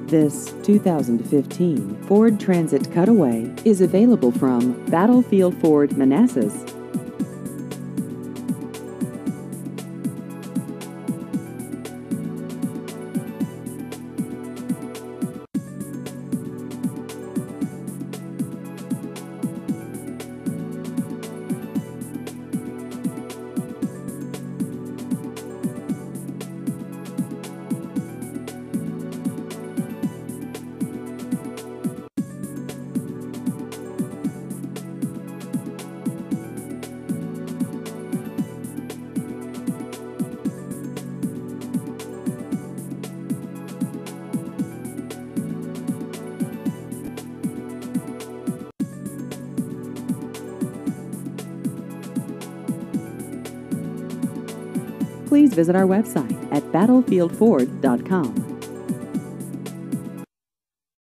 This 2015 Ford Transit Cutaway is available from Battlefield Ford Manassas. Please visit our website at battlefieldford.com.